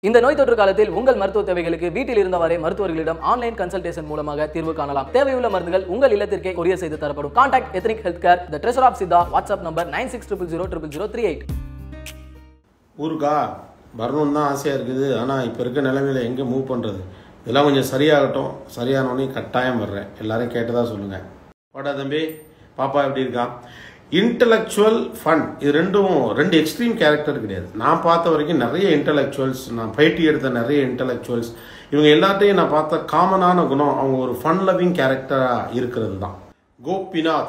இந்த நோய் தொற்று காலத்தில் உங்கள் மருத்துவ தேவைகளுக்கு வீட்டில் இருந்தவாறே மருத்துவர்களிடம் ஆன்லைன் கன்சல்டேஷன் மூலமாக தீர்வு காணலாம். தேவையுள்ள மருந்துகள் உங்கள் இல்லத்திற்கே கொரியர் செய்து தரப்படும். Contact ethnic health care, the treasure of Siddha. WhatsApp number 9600000038. ஊருக்கா வரணும்னு தான் ஆசையாக இருக்குது. ஆனால் இப்போ இருக்க நிலைமையில் எங்கே மூவ் பண்ணுறது? இதெல்லாம் கொஞ்சம் சரியாகட்டும். சரியானோடனே கட்டாயம் வர்றேன். எல்லாரும் கேட்டதாக சொல்லுங்கள். வாடா தம்பி, பாப்பா எப்படி இருக்கா? இன்டலெக்சுவல் ஃபன், இது ரெண்டு எக்ஸ்ட்ரீம் கேரக்டர் கிடையாது. நான் பார்த்த வரைக்கும் நிறைய இன்டலெக்சுவல்ஸ், நான் பயிற்சி எடுத்த நிறைய இன்டலெக்சுவல்ஸ், இவங்க எல்லாத்தையும் நான் பார்த்த காமனான குணம் அவங்க ஒரு ஃபன் லவ்விங் கேரக்டராக இருக்கிறது தான். கோபிநாத்,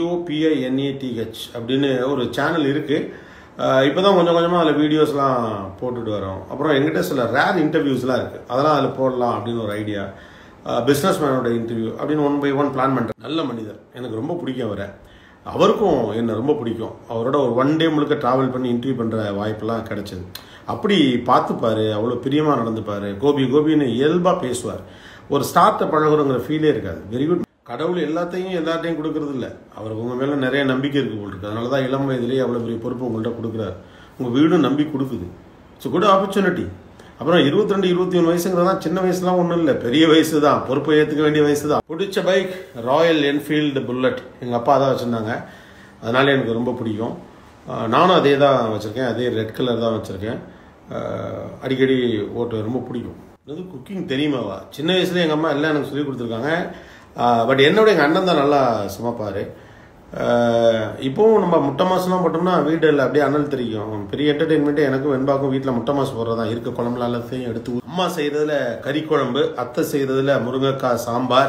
GOPINATH அப்படின்னு ஒரு சேனல் இருக்குது. இப்போ தான் கொஞ்சம் கொஞ்சமாக அதில் வீடியோஸ்லாம் போட்டுட்டு வரோம். அப்புறம் எங்கிட்ட சில ரேர் இன்டர்வியூஸ்லாம் இருக்குது, அதெல்லாம் அதில் போடலாம் அப்படின்னு ஒரு ஐடியா. பிஸ்னஸ் மேனோட இன்டர்வியூ அப்படின்னு 1 by 1 பிளான் பண்ணுறேன். நல்ல மனிதர், எனக்கு ரொம்ப பிடிக்கும் அவரை. அவருக்கும் என்னை ரொம்ப பிடிக்கும். அவரோட ஒரு 1 day முழுக்க ட்ராவல் பண்ணி இன்டர்வியூ பண்ணுற வாய்ப்பெல்லாம் கிடைச்சது. அப்படி பார்த்துப்பார், அவ்வளோ பிரியமாக நடந்துப்பார். கோபின்னு இயல்பாக பேசுவார். ஒரு ஸ்டார்ட்டை பழகுறங்கிற ஃபீலே இருக்காது. Very good. கடவுள் எல்லாத்தையும் கொடுக்கறது இல்லை. அவருக்கு உங்கள் மேலே நிறைய நம்பிக்கை இருக்குது போல் இருக்குது. அதனால தான் இளம் வயதிலேயே அவ்வளோ பெரிய பொறுப்பு உங்கள்கிட்ட கொடுக்குறாரு. உங்கள் வீடும் நம்பி கொடுக்குது. It's good opportunity. அப்புறம் 22, 23 வயசுங்கிறதான் சின்ன வயசுலாம் ஒன்றும் இல்லை, பெரிய வயசு தான். பொறுப்பை ஏற்றுக்க வேண்டிய வயசு தான். பிடிச்ச பைக் ராயல் என்ஃபீல்டு புல்லட். எங்கள் அப்பா தான் வச்சுருந்தாங்க, அதனால எனக்கு ரொம்ப பிடிக்கும். நானும் அதே தான் வச்சுருக்கேன், அதே ரெட் கலர் தான் வச்சுருக்கேன். அடிக்கடி ஓட்டு ரொம்ப பிடிக்கும். அது குக்கிங் தெரியுமாவா? சின்ன வயசுல எங்கள் அம்மா எல்லாம் எனக்கு சொல்லி கொடுத்துருக்காங்க. பட் என்னோட எங்கள் அண்ணன் தான் நல்லா சமைப்பார். இப்போவும் நம்ம முட்டை மாசுலாம் போட்டோம்னா வீட்டில் அப்படியே அனல் தெரியும். பெரிய என்டர்டெயின்மெண்ட்டே எனக்கும் வெண்பாக்கும் வீட்டில் முட்டை மாசு போடுறதான். இருக்க குழம்புல எல்லாத்தையும் எடுத்து அம்மா செய்கிறதுல கறி குழம்பு, அத்தை செய்கிறதுல முருங்கைக்காய் சாம்பார்,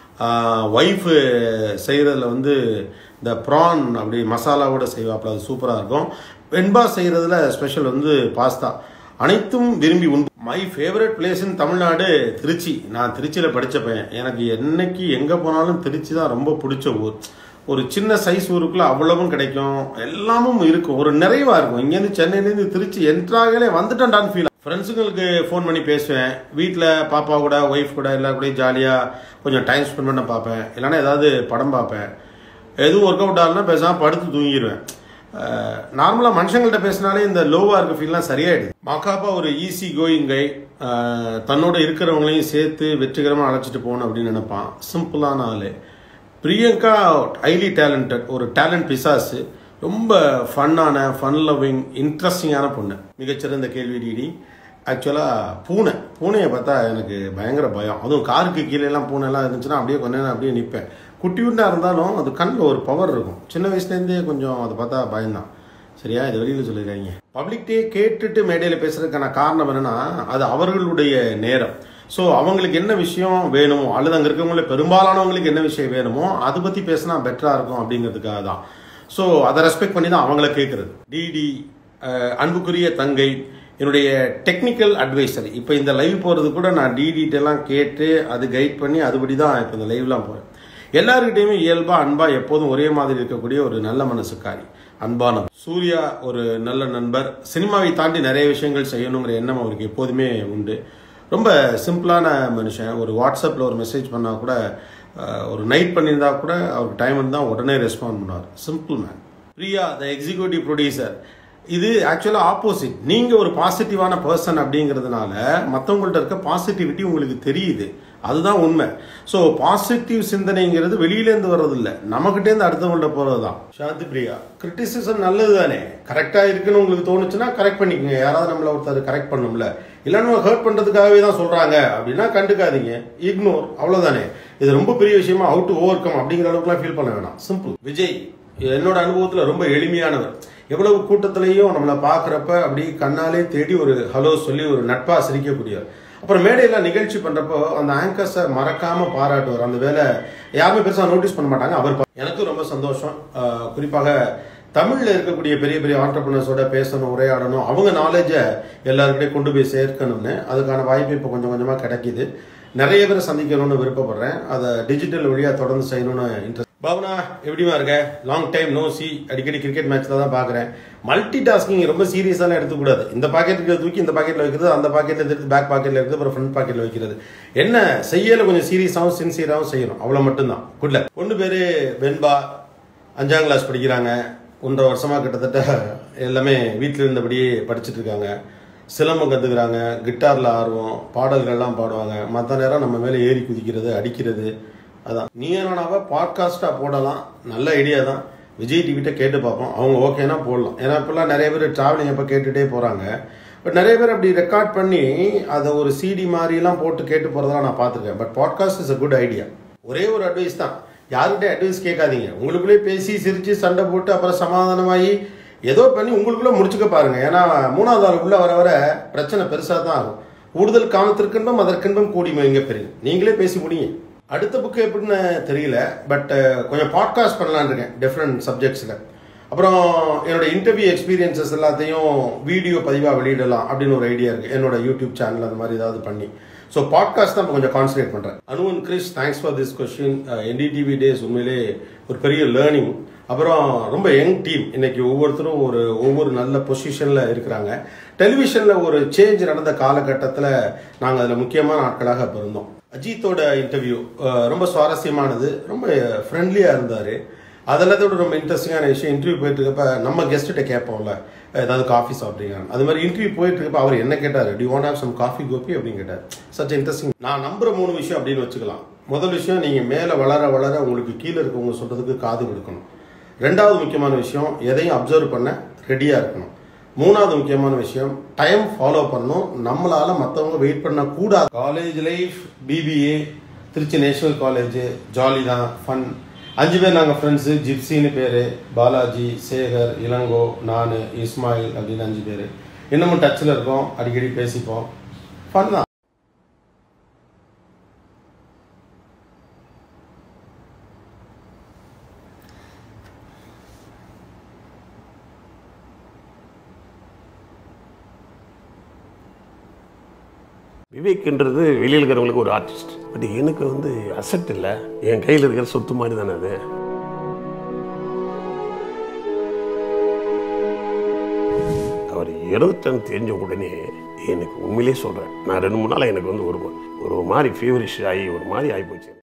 ஒய்ஃபு செய்கிறதுல இந்த ப்ரான் அப்படி மசாலாவோட செய்வாப்பில், அது சூப்பராக இருக்கும். வெண்பா செய்கிறதுல ஸ்பெஷல் பாஸ்தா. அனைத்தும் விரும்பி உண்டு. My favourite place in Tamil Nadu Trichy. நான் திருச்சியில் படித்த பையன். எனக்கு என்னைக்கு எங்கே போனாலும் திருச்சி தான் ரொம்ப பிடிச்ச ஊர். ஒரு சின்ன சைஸ் ஊருக்குள்ள அவ்வளவும் கிடைக்கும், எல்லாமும் இருக்கும், ஒரு நிறைவா இருக்கும். இங்கேருந்து சென்னையிலேருந்து திருச்சி என்ட்ராகலே வந்துட்டேன்டான்னு ஃபீல். ஃப்ரெண்ட்ஸுங்களுக்கு ஃபோன் பண்ணி பேசுவேன். வீட்டில் பாப்பா கூட, ஒய்ஃப் கூட, எல்லா கூட ஜாலியாக கொஞ்சம் டைம் ஸ்பெண்ட் பண்ண பார்ப்பேன். இல்லைன்னா ஏதாவது படம் பார்ப்பேன். எதுவும் ஒர்க் அவுட் ஆகலன்னா பேசாமல் படுத்து தூங்கிடுவேன். நார்மலாக மனுஷங்கள்ட்ட பேசினாலே இந்த லோவாக இருக்க ஃபீல்லாம் சரியாயிடுது. மாக்காப்பா ஒரு ஈஸி கோயிங் கை. தன்னோட இருக்கிறவங்களையும் சேர்த்து வெற்றிகரமாக அழைச்சிட்டு போகணும் அப்படின்னு நினைப்பான். சிம்பிளான ஆள். பிரியங்கா ஹைலி டேலண்டட், ஒரு டேலண்ட் பிசாசு. ரொம்ப ஃபன்னான, ஃபன் லவ்விங், இன்ட்ரெஸ்டிங்கான பொண்ணு. மிகச்சிறந்த கேள்வி டிடி. ஆக்சுவலாக பூனையை பார்த்தா எனக்கு பயங்கர பயம். அதுவும் காருக்கு கீழேலாம் பூனைலாம் இருந்துச்சுன்னா அப்படியே கொஞ்ச நேரம் அப்படியே நிற்பேன். குட்டி குட்டியாக இருந்தாலும் அது கண்ணில் ஒரு பவர் இருக்கும். சின்ன வயசுலேருந்தே கொஞ்சம் அதை பார்த்தா பயம்தான். சரியா, இது வெளியில் சொல்லியிருக்காங்க. பப்ளிக்டே கேட்டுட்டு மேடையில் பேசுறதுக்கான காரணம் என்னன்னா, அது அவர்களுடைய நேரம். ஸோ அவங்களுக்கு என்ன விஷயம் வேணுமோ, அல்லது அங்கே இருக்கவங்கள பெரும்பாலானவங்களுக்கு என்ன விஷயம் வேணுமோ அதை பற்றி பேசினா பெட்டராக இருக்கும் அப்படிங்கிறதுக்காக தான். ஸோ அதை ரெஸ்பெக்ட் பண்ணி தான் அவங்கள கேட்குறது. டிடி அன்புக்குரிய தங்கை, என்னுடைய டெக்னிக்கல் அட்வைசர். இப்போ இந்த லைவ் போகிறது கூட நான் டிடிட்டெல்லாம் கேட்டு அது கைட் பண்ணி அதுபடி தான் இப்போ இந்த லைவ்லாம் போகிறேன். எல்லாருக்கிட்டையுமே இயல்பாக அன்பாக எப்போதும் ஒரே மாதிரி இருக்கக்கூடிய ஒரு நல்ல மனசுக்காரி, அன்பான சூர்யா. ஒரு நல்ல நண்பர். சினிமாவை தாண்டி நிறைய விஷயங்கள் செய்யணுங்கிற எண்ணம் அவருக்கு எப்போதுமே உண்டு. ரொம்ப சிம்பிளான மனுஷன். ஒரு வாட்ஸ்அப்பில் ஒரு மெசேஜ் பண்ணால் கூட, ஒரு நைட் பண்ணியிருந்தா கூட அவருக்கு டைம் இருந்தால் உடனே ரெஸ்பாண்ட் பண்ணுவார். Simple man. Priya the executive producer. இது ஆக்சுவலாக ஆப்போசிட். நீங்கள் ஒரு பாசிட்டிவான பர்சன் அப்படிங்கிறதுனால மற்றவங்கள்ட்ட இருக்க பாசிட்டிவிட்டி உங்களுக்கு தெரியுது. அதுதான் உண்மை. ஸோ பாசிட்டிவ் சிந்தனைங்கிறது வெளியிலேருந்து வர்றதில்லை, நமக்கிட்டேருந்து அடுத்தவங்கள்ட்ட போகிறது தான். சாந்தி பிரியா. கிரிட்டிசிசம் நல்லது தானே. கரெக்டாக இருக்குன்னு உங்களுக்கு தோணுச்சுன்னா கரெக்ட் பண்ணிக்கோங்க. யாராவது நம்மளை ஒருத்தர் கரெக்ட் பண்ணும்ல. இல்லைன்னா நம்ம ஹர்ட் பண்ணுறதுக்காகவே தான் சொல்கிறாங்க அப்படின்னா கண்டுக்காதீங்க, இக்னோர், அவ்வளோதானே. இது ரொம்ப பெரிய விஷயமா ஹவு டு ஓவர் கம் அப்படிங்கிற அளவுக்குலாம் ஃபீல் பண்ண வேணாம். சிம்பிள். விஜய் என்னோட அனுபவத்தில் ரொம்ப எளிமையானவர். எவ்வளவு கூட்டத்திலையும் நம்மளை பார்க்குறப்ப அப்படி கண்ணாலே தேடி ஒரு ஹலோ சொல்லி ஒரு நட்பாக சிரிக்கக்கூடியவர். அப்புறம் மேடையெல்லாம் நிகழ்ச்சி பண்ணுறப்போ அந்த ஆங்கர்ஸை மறக்காமல் பாராட்டுவார். அந்த வேலை யாருமே பெருசாக நோட்டீஸ் பண்ண மாட்டாங்க. அவர் எனக்கும் ரொம்ப சந்தோஷம். குறிப்பாக தமிழில் இருக்கக்கூடிய பெரிய பெரிய ஆண்டர்பிரினர்ஸோட பேசணும், உரையாடணும், அவங்க நாலேஜை எல்லாருக்கிட்டையும் கொண்டு போய் சேர்க்கணும்னு அதுக்கான வாய்ப்பு இப்போ கொஞ்சம் கொஞ்சமாக கிடைக்கிது. நிறைய பேரை சந்திக்கணும்னு விருப்பப்படுறேன். அதை டிஜிட்டல் வழியாக தொடர்ந்து செய்யணும்னு இன்ட்ரெஸ்ட். பாவனா எப்படிமா இருக்க? Long time no see. அடிக்கடி கிரிக்கெட் மேட்ச்ல தான் பார்க்குறேன். மல்டி டாஸ்கிங் ரொம்ப சீரியஸாலாம் எடுத்துக்கூடாது. இந்த பாக்கெட்டுக்கு தூக்கி இந்த பாக்கெட்டில் வைக்கிறது, அந்த பாக்கெட்டில் எடுத்து பேக் பாக்கெட்டில் இருக்குது, அப்புறம் ஃப்ரண்ட் பாக்கெட்டில் வைக்கிறது. என்ன செய்யலை, கொஞ்சம் சீரியஸாகவும் சின்சியராகவும் செய்யணும், அவ்வளோ மட்டும்தான். குட்ல பொண்ணு பேர் வெண்பா, 5ஆம் கிளாஸ் படிக்கிறாங்க. 1.5 வருஷமாக கிட்டத்தட்ட எல்லாமே வீட்டில் இருந்தபடியே படிச்சுட்டு இருக்காங்க. சிலம்பம் கற்றுக்குறாங்க, கிட்டாரில் ஆர்வம், பாடல்கள்லாம் பாடுவாங்க. மற்ற நேரம் நம்ம மேலே ஏறி குதிக்கிறது, அடிக்கிறது. அதான் நீ நானாவை பாட்காஸ்ட்டாக போடலாம், நல்ல ஐடியா தான். விஜய் டிவிட்ட கேட்டு பார்ப்போம், அவங்க ஓகேனா போடலாம். ஏன்னா இப்போல்லாம் நிறைய பேர் ட்ராவலிங் அப்போ கேட்டுகிட்டே போகிறாங்க. பட் நிறைய பேர் அப்படி ரெக்கார்ட் பண்ணி அதை ஒரு சிடி மாதிரிலாம் போட்டு கேட்டு போகிறதெல்லாம் நான் பார்த்துருக்கேன். But podcast is a good idea. ஒரே ஒரு அட்வைஸ் தான், யாருக்கிட்டே அட்வைஸ் கேட்காதீங்க. உங்களுக்குள்ளே பேசி சிரித்து சண்டை போட்டு அப்புறம் சமாதானமாகி ஏதோ பண்ணி உங்களுக்குள்ளே முடிச்சுக்க பாருங்க. ஏன்னா 3வது ஆளுக்குள்ளே வர வர பிரச்சனை பெருசாக தான் ஆகும். கூடுதல் காமத்திற்கின்பம் அதற்கின்பம் கூடி எங்கே பெரிய நீங்களே பேசி முடியுங்க. அடுத்த புக்கு எப்படின்னு தெரியல, பட் கொஞ்சம் பாட்காஸ்ட் பண்ணலான்னு இருக்கேன் டிஃப்ரெண்ட் சப்ஜெக்ட்ஸில். அப்புறம் என்னோட இன்டர்வியூ எக்ஸ்பீரியன்சஸ் எல்லாத்தையும் வீடியோ பதிவாக வெளியிடலாம் அப்படின்னு ஒரு ஐடியா இருக்குது. என்னோட யூடியூப் சேனல் அந்த மாதிரி ஏதாவது பண்ணி. ஸோ பாட்காஸ்ட் தான் கொஞ்சம் கான்சன்ட்ரேட் பண்ணுறேன். Anuvan Krish, thanks for this question. NDTV days உண்மையிலே ஒரு பெரிய லேர்னிங். அப்புறம் ரொம்ப யங் டீம், இன்னைக்கு ஒவ்வொருத்தரும் ஒவ்வொரு நல்ல பொசிஷனில் இருக்கிறாங்க. டெலிவிஷனில் ஒரு சேஞ்ச் நடந்த காலகட்டத்தில் நாங்கள் அதில் முக்கியமான ஆட்களாக இப்போ இருந்தோம். அஜித்தோட இன்டர்வியூ ரொம்ப சுவாரஸ்யமானது, ரொம்ப ஃப்ரெண்ட்லியாக இருந்தார். அதெல்லாத்தோட ரொம்ப இன்ட்ரெஸ்டிங்கான விஷயம், இன்டர்வியூ போயிட்டு இருக்கப்ப நம்ம கெஸ்ட்டை கேட்போம்ல ஏதாவது காஃபி சாப்பிட்றீங்க, அது மாதிரி இன்டர்வியூ போயிட்டு இருக்கப்ப அவர் என்ன கேட்டார், do you want have some coffee கோபி அப்படின்னு கேட்டார். Such interesting. நான் நம்புற 3 விஷயம் அப்படின்னு வச்சுக்கலாம். முதல் விஷயம், நீங்கள் மேலே வளர வளர உங்களுக்கு கீழே இருக்கவங்க சொல்கிறதுக்கு காது கொடுக்கணும். 2வது முக்கியமான விஷயம், எதையும் அப்சர்வ் பண்ண ரெடியாக இருக்கணும். 3வது முக்கியமான விஷயம், டைம் ஃபாலோ பண்ணணும். நம்மளால மற்றவங்க வெயிட் பண்ணக்கூடாது. College life, BBA, Trichy national college, jolly தான், ஃபன். 5 பேர் நாங்கள் ஃப்ரெண்ட்ஸு. ஜிப்சின்னு பேர், பாலாஜி, சேகர், இளங்கோ, நான், இஸ்மாயில் அப்படின்னு 5 பேர். இன்னமும் டச்சில் இருக்கோம், அடிக்கடி பேசிப்போம். ஃபன் தான். விவேக்ன்றது வெளியில் இருக்கிறவங்களுக்கு ஒரு ஆர்டிஸ்ட், பட் எனக்கு வந்து அசெட் இல்லை, என் கையில் இருக்கிற சொத்து மாதிரி தானே அது. அவர் இறந்துட்டேன்னு தெரிஞ்ச உடனே எனக்கு உண்மையிலே சொல்கிறேன், நான் 2-3 நாள் எனக்கு வந்து ஒரு மாதிரி ஃபீவரிஷ் ஆகி ஒரு மாதிரி ஆகிப்போச்சு.